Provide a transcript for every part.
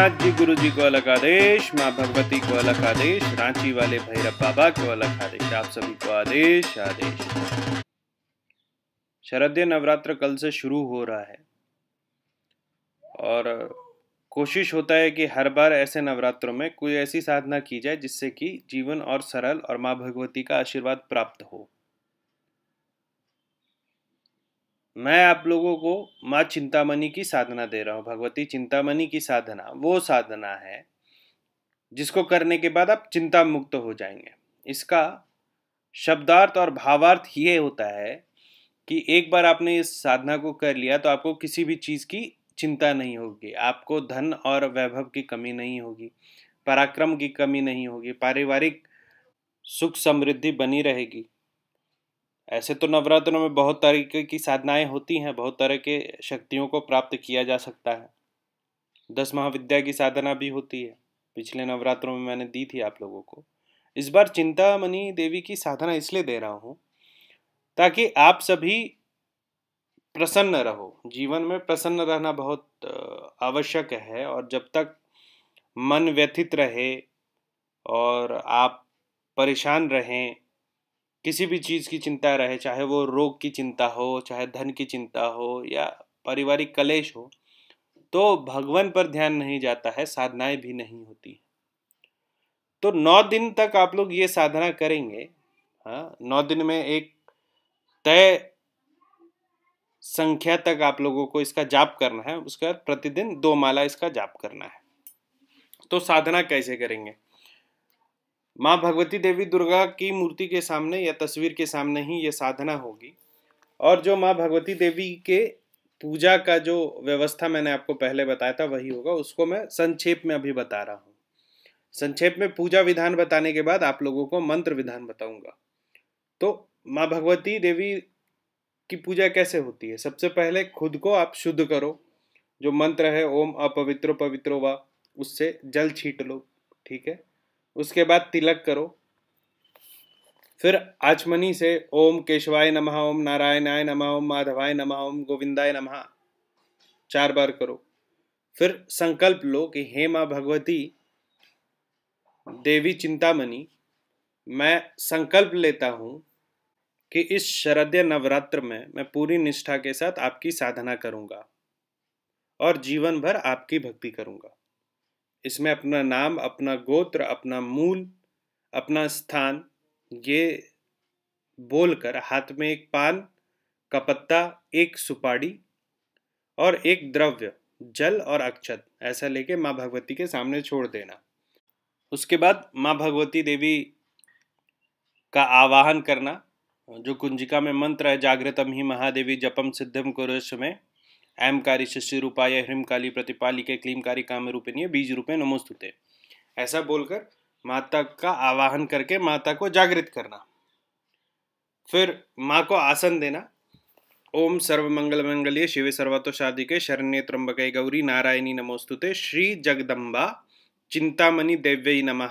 नाथ जी गुरु जी को अलग आदेश, माँ भगवती को अलग आदेश, रांची वाले भैरव बाबा को अलग आदेश, आप सभी को आदेश आदेश। शरदीय नवरात्र कल से शुरू हो रहा है और कोशिश होता है कि हर बार ऐसे नवरात्रों में कोई ऐसी साधना की जाए जिससे कि जीवन और सरल और माँ भगवती का आशीर्वाद प्राप्त हो। मैं आप लोगों को माँ चिंतामणि की साधना दे रहा हूँ। भगवती चिंतामणि की साधना वो साधना है जिसको करने के बाद आप चिंता मुक्त हो जाएंगे। इसका शब्दार्थ और भावार्थ ये होता है कि एक बार आपने इस साधना को कर लिया तो आपको किसी भी चीज़ की चिंता नहीं होगी, आपको धन और वैभव की कमी नहीं होगी, पराक्रम की कमी नहीं होगी, पारिवारिक सुख समृद्धि बनी रहेगी। ऐसे तो नवरात्रों में बहुत तरीके की साधनाएं होती हैं, बहुत तरह के शक्तियों को प्राप्त किया जा सकता है। 10 महाविद्या की साधना भी होती है, पिछले नवरात्रों में मैंने दी थी आप लोगों को। इस बार चिंतामणि देवी की साधना इसलिए दे रहा हूँ ताकि आप सभी प्रसन्न रहो। जीवन में प्रसन्न रहना बहुत आवश्यक है, और जब तक मन व्यथित रहे और आप परेशान रहें, किसी भी चीज़ की चिंता रहे, चाहे वो रोग की चिंता हो, चाहे धन की चिंता हो या पारिवारिक कलेश हो, तो भगवान पर ध्यान नहीं जाता है, साधनाएं भी नहीं होती। तो 9 दिन तक आप लोग ये साधना करेंगे। हाँ, 9 दिन में एक तय संख्या तक आप लोगों को इसका जाप करना है, उसके बाद प्रतिदिन 2 माला इसका जाप करना है। तो साधना कैसे करेंगे? माँ भगवती देवी दुर्गा की मूर्ति के सामने या तस्वीर के सामने ही ये साधना होगी। और जो माँ भगवती देवी के पूजा का जो व्यवस्था मैंने आपको पहले बताया था वही होगा, उसको मैं संक्षेप में अभी बता रहा हूँ। संक्षेप में पूजा विधान बताने के बाद आप लोगों को मंत्र विधान बताऊंगा। तो माँ भगवती देवी की पूजा कैसे होती है? सबसे पहले खुद को आप शुद्ध करो। जो मंत्र है ओम अपवित्रो पवित्रो वा, उससे जल छीट लो, ठीक है। उसके बाद तिलक करो। फिर आचमनी से ओम केशवाय नमः, ओम नारायणाय नमः, ओम माधवाय नमः, ओम गोविंदाय नमः 4 बार करो। फिर संकल्प लो कि हे माँ भगवती देवी चिंतामणि, मैं संकल्प लेता हूँ कि इस शरदीय नवरात्र में मैं पूरी निष्ठा के साथ आपकी साधना करूँगा और जीवन भर आपकी भक्ति करूँगा। इसमें अपना नाम, अपना गोत्र, अपना मूल, अपना स्थान ये बोलकर हाथ में एक पान का पत्ता, एक सुपारी और एक द्रव्य जल और अक्षत ऐसा लेके माँ भगवती के सामने छोड़ देना। उसके बाद माँ भगवती देवी का आवाहन करना। जो कुंजिका में मंत्र है, जागृतम ही महादेवी जपम सिद्धम कुरुष में ऐमकारी शिष्य रूपाय ह्रीमकाली प्रतिपालिके क्लीमकारी काम रूपिणी बीज रूपे नमोस्तुते, ऐसा बोलकर माता का आवाहन करके माता को जागृत करना। फिर माँ को आसन देना। ओम सर्वमंगल मंगल्ये शिवे सर्वतो साधिके शरण्ये त्र्यंबके गौरी नारायणी नमोस्तुते श्री जगदम्बा चिंतामणि देव्यै नमः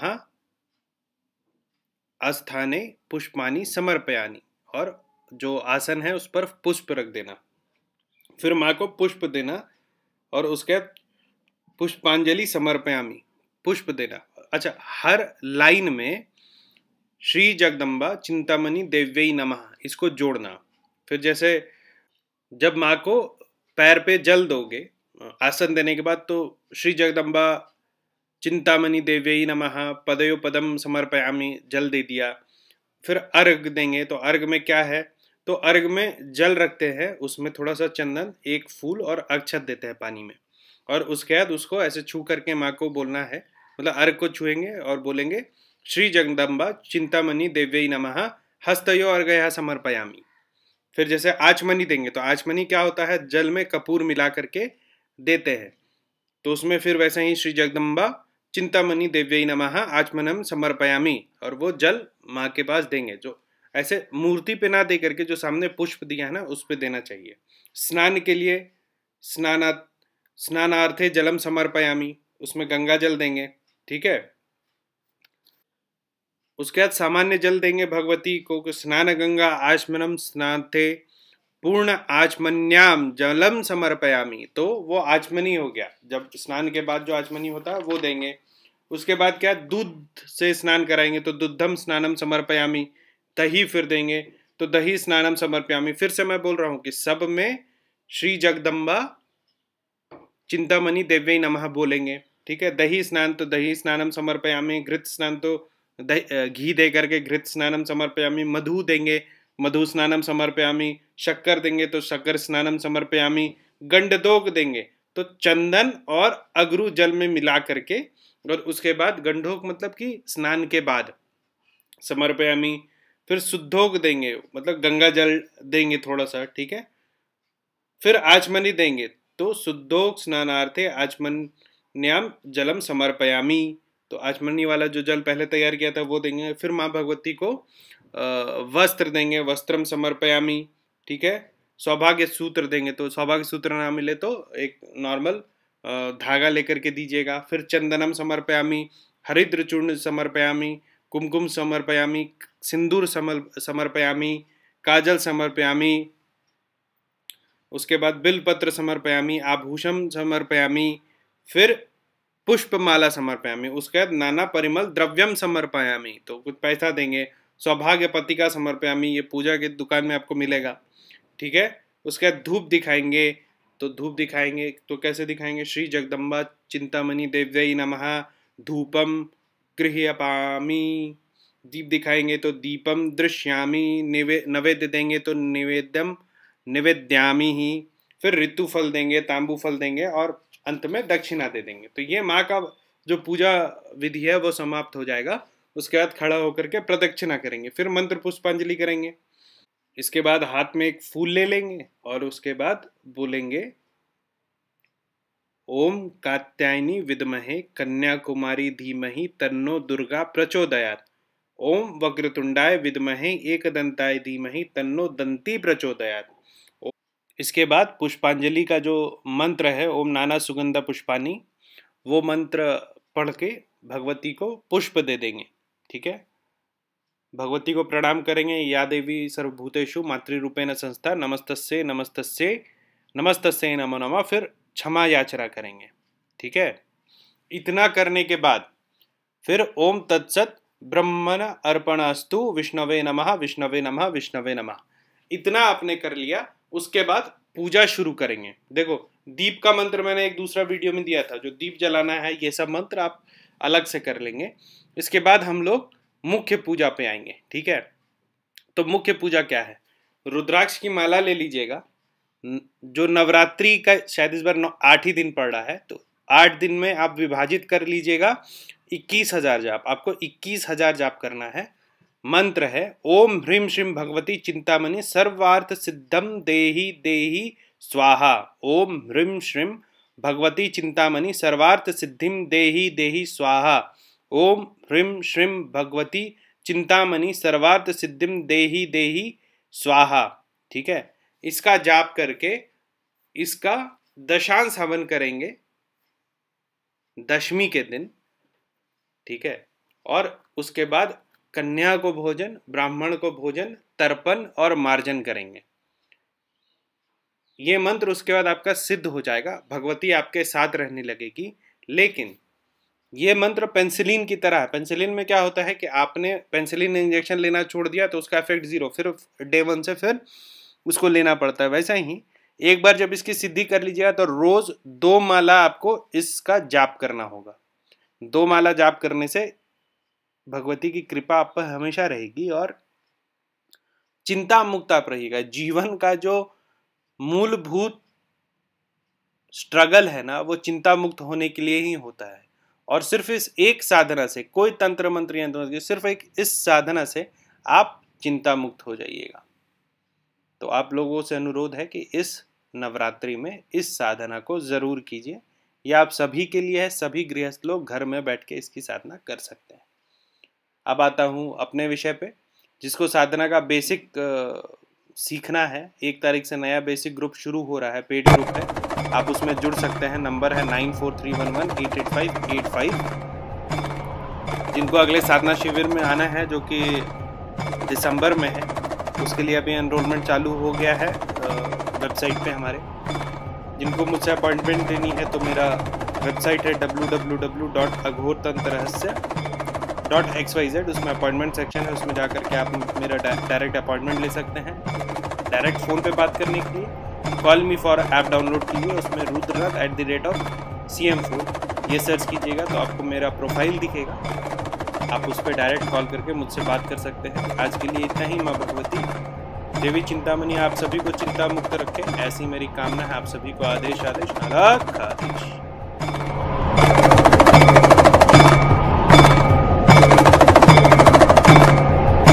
आस्थाने पुष्पानि समर्पयानि, और जो आसन है उस पर पुष्प रख देना। फिर माँ को पुष्प देना और उसके पुष्पांजलि समर्पयामि, पुष्प देना। अच्छा, हर लाइन में श्री जगदम्बा चिंतामणि देव्यै नमः इसको जोड़ना। फिर जैसे जब माँ को पैर पे जल दोगे आसन देने के बाद, तो श्री जगदम्बा चिंतामणि देव्यै नमः पदयो पदम समर्पयामि जल दे दिया। फिर अर्घ देंगे, तो अर्घ में क्या है, तो अर्घ में जल रखते हैं, उसमें थोड़ा सा चंदन, एक फूल और अक्षत देते हैं पानी में, और उसके बाद उसको ऐसे छू करके माँ को बोलना है, मतलब अर्घ को छुएंगे और बोलेंगे श्री जगदम्बा चिंतामणि देव्यै नमः हस्तयो अर्घया समर्पयामि। फिर जैसे आचमनी देंगे, तो आचमनी क्या होता है, जल में कपूर मिला करके देते हैं, तो उसमें फिर वैसे ही श्री जगदम्बा चिंतामणि देव्यै नमः आचमनम समर्पयामि, और वो जल माँ के पास देंगे। जो ऐसे मूर्ति पे ना दे करके जो सामने पुष्प दिया है ना उस पे देना चाहिए। स्नान के लिए स्नानार्थे जलम समर्पयामि, उसमें गंगा जल देंगे, ठीक है। उसके बाद सामान्य जल देंगे भगवती को, स्नान गंगा आचमनम स्नाथे पूर्ण आचमन्याम जलम समर्पयामी, तो वो आचमनी हो गया, जब स्नान के बाद जो आचमनी होता है वो देंगे। उसके बाद क्या, दूध से स्नान कराएंगे तो दुग्धम स्नानम समर्पयामी, दही फिर देंगे तो दही स्नानम समर्पयामी। फिर से मैं बोल रहा हूँ कि सब में श्री जगदम्बा चिंतामणि देव्यै नमः बोलेंगे, ठीक है। दही स्नान तो दही स्नानम समर्पयामी, घृत स्नान तो घी दे करके घृत स्नानम समर्पयामी, मधु देंगे मधु स्नानम समर्पयामी, शक्कर देंगे तो शक्कर स्नानम समर्पयामी, गंडदोग देंगे तो चंदन और अगरू जल में मिला करके, और उसके बाद गंडोक मतलब कि स्नान के बाद समर्पयामी। फिर शुद्धोग देंगे मतलब गंगा जल देंगे थोड़ा सा, ठीक है। फिर आचमनी देंगे तो शुद्धोग स्नानार्थे आचमन्याम जलम समर्पयामी, तो आचमनी वाला जो जल पहले तैयार किया था वो देंगे। फिर माँ भगवती को वस्त्र देंगे, वस्त्रम समर्पयामी, ठीक है। सौभाग्य सूत्र देंगे तो सौभाग्य सूत्र ना मिले तो एक नॉर्मल धागा लेकर के दीजिएगा। फिर चंदनम समर्पयामी, हरिद्र चूर्ण समर्पयामी, कुमकुम समर्पयामी, सिंदूर समर्पयामी, काजल समर्पयामी, उसके बाद बिलपत्र समर्पयामी, आभूषम समर्पयामी, फिर पुष्पमाला समर्पयामी, उसके बाद नाना परिमल द्रव्यम समर्पयामी, तो कुछ पैसा देंगे। सौभाग्य पत्रिका समर्पयामी, ये पूजा की दुकान में आपको मिलेगा, ठीक है। उसके बाद धूप दिखाएंगे, तो धूप दिखाएंगे तो कैसे दिखाएंगे, श्री जगदम्बा चिंतामणि देव्यै नमः धूपम गृह्यपामी, दीप दिखाएंगे तो दीपम दृश्यामी, नैवेद्य देंगे तो निवेद्यम निवेद्यामी ही, फिर ऋतु फल देंगे, तांबू फल देंगे और अंत में दक्षिणा दे देंगे। तो ये माँ का जो पूजा विधि है वो समाप्त हो जाएगा। उसके बाद खड़ा होकर के प्रदक्षिणा करेंगे, फिर मंत्र पुष्पांजलि करेंगे। इसके बाद हाथ में एक फूल ले लेंगे और उसके बाद बोलेंगे ओम कात्यायनी विद्महे कन्याकुमारी धीमहि तन्नो दुर्गा प्रचोदयात्, ओम वक्रतुंडाय विद्महे एकदंताय धीमहि तन्नो दंती प्रचोदयात्। इसके बाद पुष्पांजलि का जो मंत्र है ओम नाना सुगंधा पुष्पानी, वो मंत्र पढ़ के भगवती को पुष्प दे देंगे, ठीक है। भगवती को प्रणाम करेंगे, या देवी सर्वभूतेषु मातृरूपेण संस्था नमस्तस्ये नमस्तस्ये नमस्तस्ये नमो नमः, फिर क्षमा याचना करेंगे, ठीक है। इतना करने के बाद फिर ओम तत्सत ब्रह्मण अर्पणस्तु विष्णवे नमः विष्णवे नमः विष्णवे नमः, इतना आपने कर लिया। उसके बाद पूजा शुरू करेंगे। देखो दीप का मंत्र मैंने एक दूसरा वीडियो में दिया था, जो दीप जलाना है ये सब मंत्र आप अलग से कर लेंगे। इसके बाद हम लोग मुख्य पूजा पे आएंगे, ठीक है। तो मुख्य पूजा क्या है, रुद्राक्ष की माला ले लीजिएगा। जो नवरात्रि का शायद इस बार 8 ही दिन पड़ रहा है, तो 8 दिन में आप विभाजित कर लीजिएगा 21,000 जाप, आपको 21,000 जाप करना है। मंत्र है ओम ह्रीं श्रीं भगवती चिंतामणि सर्वार्थ सिद्धम देहि देहि स्वाहा, ओम ह्रीं श्रीं भगवती चिंतामणि सर्वार्थ सिद्धिम देहि देहि स्वाहा, ओम ह्रीं श्रीं भगवती चिंतामणि सर्वार्थ सिद्धिम देहि देहि स्वाहा, ठीक है। इसका जाप करके इसका दशांश हवन करेंगे दशमी के दिन, ठीक है। और उसके बाद कन्या को भोजन, ब्राह्मण को भोजन, तर्पण और मार्जन करेंगे। ये मंत्र उसके बाद आपका सिद्ध हो जाएगा, भगवती आपके साथ रहने लगेगी। लेकिन ये मंत्र पेंसिलिन की तरह है। पेंसिलिन में क्या होता है कि आपने पेंसिलिन इंजेक्शन लेना छोड़ दिया तो उसका इफेक्ट 0, फिर डे 1 से फिर उसको लेना पड़ता है। वैसा ही एक बार जब इसकी सिद्धि कर लीजिएगा तो रोज 2 माला आपको इसका जाप करना होगा। 2 माला जाप करने से भगवती की कृपा आप पर हमेशा रहेगी और चिंता मुक्त आप रहिएगा। जीवन का जो मूलभूत स्ट्रगल है ना, वो चिंता मुक्त होने के लिए ही होता है। और सिर्फ इस एक साधना से, कोई तंत्र मंत्र यंत्र, सिर्फ एक इस साधना से आप चिंता मुक्त हो जाइएगा। तो आप लोगों से अनुरोध है कि इस नवरात्रि में इस साधना को जरूर कीजिए। यह आप सभी के लिए है, सभी गृहस्थ लोग घर में बैठ के इसकी साधना कर सकते हैं। अब आता हूँ अपने विषय पे। जिसको साधना का बेसिक सीखना है, 1 तारीख से नया बेसिक ग्रुप शुरू हो रहा है, पेड ग्रुप है, आप उसमें जुड़ सकते हैं। नंबर है 9431188585। जिनको अगले साधना शिविर में आना है जो कि दिसंबर में है, उसके लिए अभी एनरोलमेंट चालू हो गया है वेबसाइट पे हमारे। जिनको मुझसे अपॉइंटमेंट लेनी है तो मेरा वेबसाइट है www.aghortantrahasya.xyz। उसमें अपॉइंटमेंट सेक्शन है, उसमें जाकर के आप मेरा डायरेक्ट अपॉइंटमेंट ले सकते हैं। डायरेक्ट फ़ोन पे बात करने के लिए call me for app download कीजिए, उसमें rudrath@CM4 ये सर्च कीजिएगा तो आपको मेरा प्रोफाइल दिखेगा। आप उस पर डायरेक्ट कॉल करके मुझसे बात कर सकते हैं। आज के लिए इतना ही। माँ भगवती देवी चिंतामणि आप सभी को चिंता मुक्त रखें, ऐसी मेरी कामना है। आप सभी को आदेश आदेश अलग आदेश।